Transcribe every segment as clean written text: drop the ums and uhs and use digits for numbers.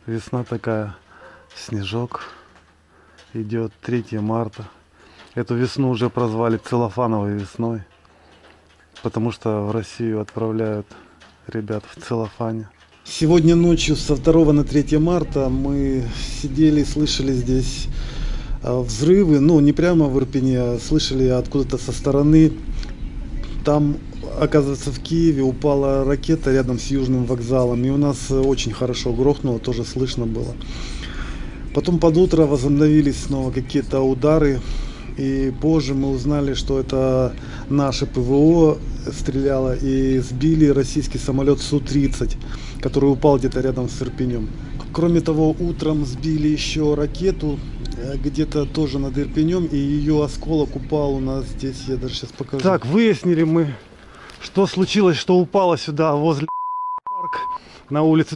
Весна такая, снежок идет, 3 марта. Эту весну уже прозвали целлофановой весной, потому что в Россию отправляют ребят в целлофане. Сегодня ночью со 2 на 3 марта мы сидели, слышали здесь взрывы, ну не прямо в Ирпене, а слышали откуда-то со стороны. Там, оказывается, в Киеве упала ракета рядом с Южным вокзалом, и у нас очень хорошо грохнуло, тоже слышно было. Потом под утро возобновились снова какие-то удары, и позже мы узнали, что это наше ПВО стреляло и сбили российский самолет Су-30, который упал где-то рядом с Ирпенем. Кроме того, утром сбили еще ракету где-то тоже над Ирпенем, и ее осколок упал у нас здесь, я даже сейчас покажу. Так, выяснили мы, что случилось, что упало сюда возле парк на улице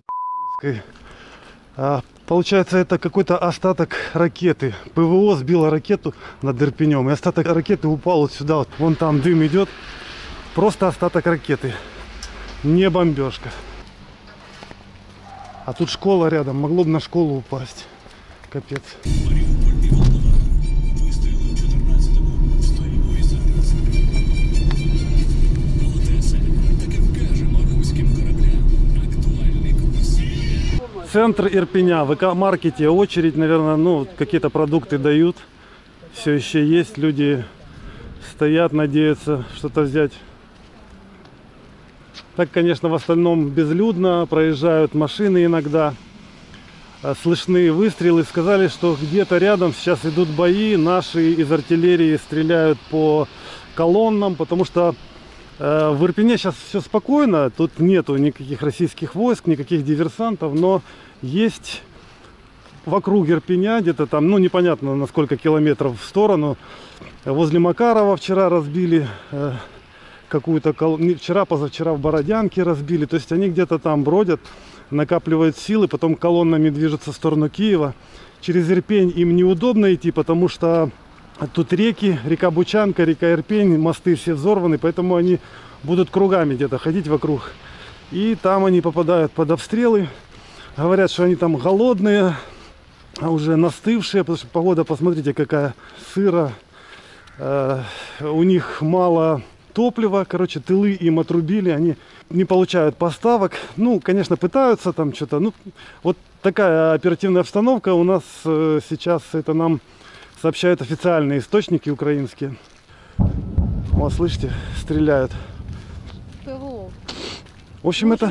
получается, это какой-то остаток ракеты. ПВО сбило ракету над Ирпенем, и остаток ракеты упал вот сюда, вот. Вон там дым идет, просто остаток ракеты, не бомбежка. А тут школа рядом, могло бы на школу упасть. Капец. Центр Ирпеня, в ВК-маркете очередь, наверное, ну, какие-то продукты дают. Все еще есть, люди стоят, надеются что-то взять. Так, конечно, в остальном безлюдно, проезжают машины иногда. Слышны выстрелы, сказали, что где-то рядом сейчас идут бои, наши из артиллерии стреляют по колоннам, потому что в Ирпене сейчас все спокойно, тут нету никаких российских войск, никаких диверсантов, но есть вокруг Ирпеня, где-то там, ну непонятно на сколько километров в сторону, возле Макарова вчера разбили какую-то колонну, вчера-позавчера в Бородянке разбили, то есть они где-то там бродят, накапливают силы, потом колоннами движутся в сторону Киева. Через Ирпень им неудобно идти, потому что тут реки, река Бучанка, река Ирпень, мосты все взорваны, поэтому они будут кругами где-то ходить вокруг. И там они попадают под обстрелы. Говорят, что они там голодные, уже настывшие, потому что погода, посмотрите, какая сыра. У них мало топлива, короче, тылы им отрубили, они не получают поставок. Ну, конечно, пытаются там что-то. Ну, вот такая оперативная обстановка у нас сейчас, это нам сообщают официальные источники украинские. Вот, слышите, стреляют. ПВО. В общем, это...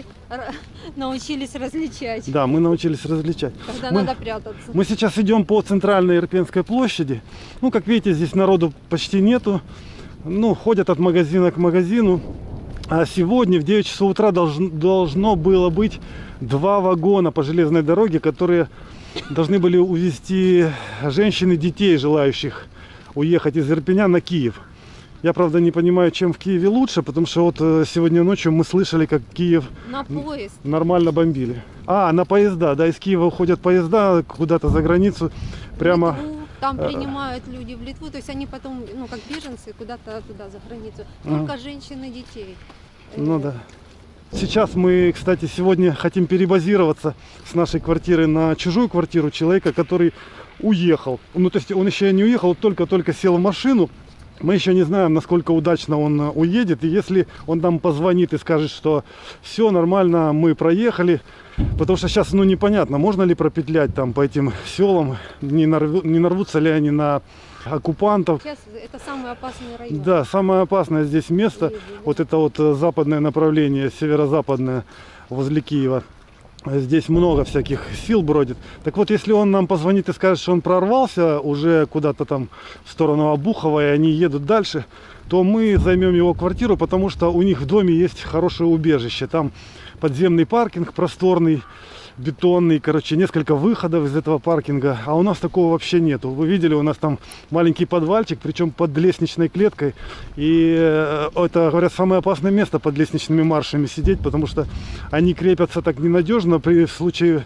Научились различать. Да, мы научились различать. Когда надо прятаться. Мы сейчас идем по центральной Ирпенской площади. Ну, как видите, здесь народу почти нету. Ну, ходят от магазина к магазину. А сегодня в 9 часов утра должно было быть 2 вагона по железной дороге, которые должны были увезти женщин и детей, желающих уехать из Ирпеня на Киев. Я, правда, не понимаю, чем в Киеве лучше, потому что вот сегодня ночью мы слышали, как Киев на поезд нормально бомбили. А, на поезда, да, из Киева уходят поезда куда-то за границу, прямо... Там принимают люди в Литву, то есть они потом, ну, как беженцы, куда-то туда, за границу. Только женщин и детей. Ну да. Сейчас мы, кстати, сегодня хотим перебазироваться с нашей квартиры на чужую квартиру человека, который уехал. Ну, то есть он еще не уехал, только-только сел в машину. Мы еще не знаем, насколько удачно он уедет. И если он нам позвонит и скажет, что все нормально, мы проехали. Потому что сейчас, ну, непонятно, можно ли пропетлять там по этим селам, не нарвутся ли они на оккупантов. Сейчас это самый опасный район. Да, самое опасное здесь место, вот это вот западное направление, северо-западное, возле Киева. Здесь много всяких сил бродит. Так вот, если он нам позвонит и скажет, что он прорвался уже куда-то там в сторону Обухова, и они едут дальше, то мы займем его квартиру, потому что у них в доме есть хорошее убежище. Там подземный паркинг просторный, бетонный, короче, несколько выходов из этого паркинга, а у нас такого вообще нету. Вы видели, у нас там маленький подвальчик, причем под лестничной клеткой, и это, говорят, самое опасное место под лестничными маршами сидеть, потому что они крепятся так ненадежно при случае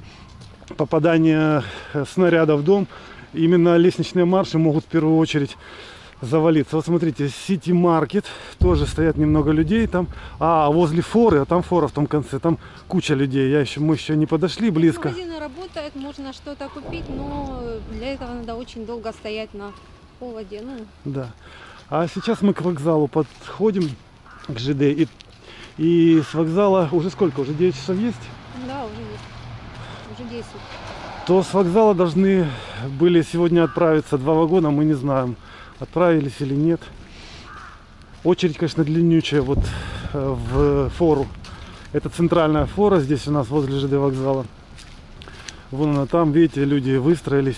попадания снаряда в дом. Именно лестничные марши могут в первую очередь завалиться. Вот смотрите, Сити-маркет, тоже стоят немного людей там. А возле форы, а там фора в том конце, там куча людей. Мы еще не подошли близко. Магазины работают, можно что-то купить, но для этого надо очень долго стоять на холоде. Ну, Да. А сейчас мы к вокзалу подходим, к ЖД. И с вокзала уже сколько? Уже 9 часов есть? да, уже есть. Уже 10. То с вокзала должны были сегодня отправиться 2 вагона, мы не знаем, отправились или нет. Очередь, конечно, длиннючая вот в фору. Это центральная фора здесь у нас возле ЖД вокзала. Вон она там, видите, люди выстроились.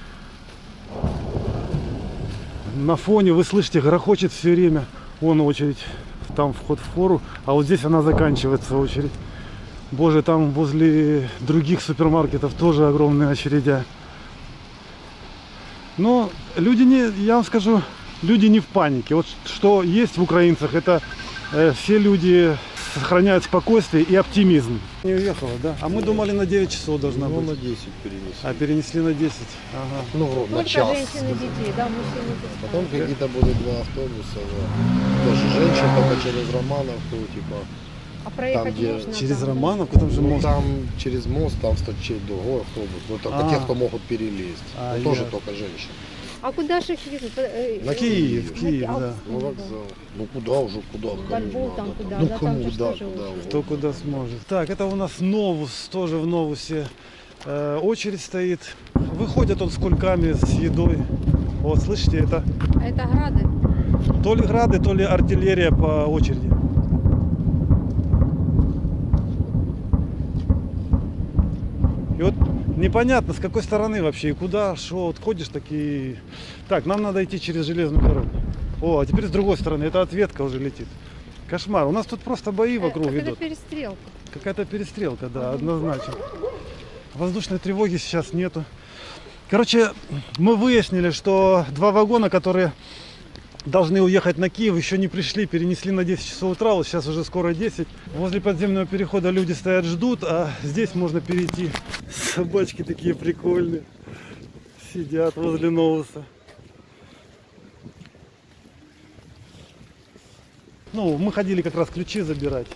На фоне вы слышите, грохочет все время. Вон очередь, там вход в фору, а вот здесь она заканчивается очередь. Боже, там возле других супермаркетов тоже огромные очередя. Но люди не, я вам скажу, люди не в панике. Вот что есть в украинцах, это все люди сохраняют спокойствие и оптимизм. Не уехала, да? А мы думали, на 9 часов должна быть. на 10 перенесли. А перенесли на 10. Ага. Ну, вроде на Только час. женщины, детей, да, мужчины. Потом какие-то будут 2 автобуса. Да. Тоже женщин, только через Романовку, типа. А проехать где можно. Через там, да? Романовку, там же Ну, мост. там через мост, там стоит другой автобус. Ну, только те, кто могут перелезть. А, Ну, тоже ясно. только женщины. А куда же их везут? На Киев, Киев, а, да. Ну, вокзал. Ну, куда уже, куда? Во Львов там куда, Ну, да, кому, там же да, тоже куда. очередь. Кто куда сможет. Так, это у нас Новус, тоже в Новусе очередь стоит. Выходят он с кульками, с едой. Вот, слышите, это А это грады? то ли грады, то ли артиллерия по очереди. И вот непонятно, с какой стороны вообще и куда, что, вот ходишь такие. Так, нам надо идти через железную дорогу. О, а теперь с другой стороны, это ответка уже летит. Кошмар, у нас тут просто бои вокруг Это идут. перестрелка. Какая-то перестрелка, да, однозначно. Воздушной тревоги сейчас нету. Короче, мы выяснили, что 2 вагона, которые должны уехать на Киев, еще не пришли, перенесли на 10 часов утра, вот сейчас уже скоро 10. Возле подземного перехода люди стоят, ждут, а здесь можно перейти. Собачки такие прикольные, сидят возле Новуса. Ну, мы ходили как раз ключи забирать.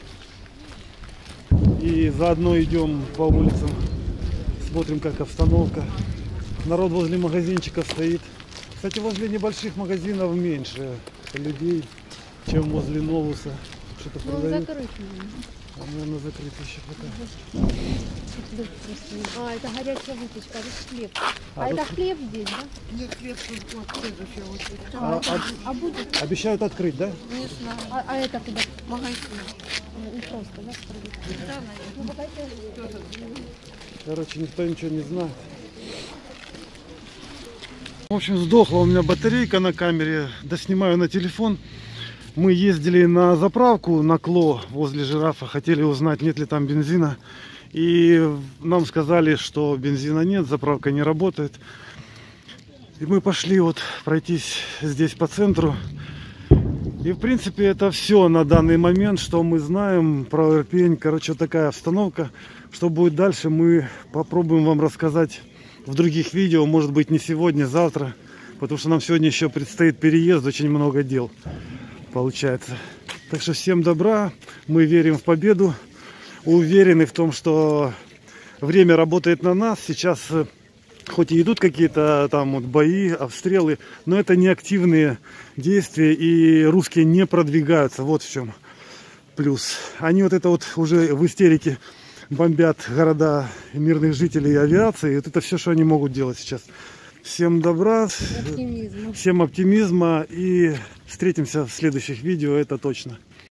И заодно идем по улицам, смотрим, как обстановка. Народ возле магазинчиков стоит. Кстати, возле небольших магазинов меньше людей, чем возле Новуса. Что-то Ну, он продают. закрыт. А, наверное, закрыт еще пока. А, это горячая выпечка, это хлеб. А, А это тут- хлеб здесь, да? Нет, хлеб вот следующая очередь. А будет? Обещают открыть, да? Не знаю. А это куда? Магазин. Ну, просто, да, справедливо. Да, наверное. Ну, давайте. Короче, никто ничего не знает. В общем, сдохла у меня батарейка на камере. Доснимаю на телефон. Мы ездили на заправку на Кло возле Жирафа. Хотели узнать, нет ли там бензина. И нам сказали, что бензина нет, заправка не работает. И мы пошли вот пройтись здесь по центру. И в принципе это все на данный момент, что мы знаем про Ирпень. Короче, вот такая обстановка. Что будет дальше, мы попробуем вам рассказать в других видео. Может быть, не сегодня, завтра. Потому что нам сегодня еще предстоит переезд, очень много дел получается. Так что всем добра. Мы верим в победу. Уверены в том, что время работает на нас. Сейчас хоть и идут какие-то там вот бои, обстрелы, но это не активные действия, и русские не продвигаются. Вот в чем плюс. Они вот это вот уже в истерике бомбят города мирных жителей и авиации. И вот это все, что они могут делать сейчас. Всем добра, Оптимизм. всем оптимизма, и встретимся в следующих видео, это точно.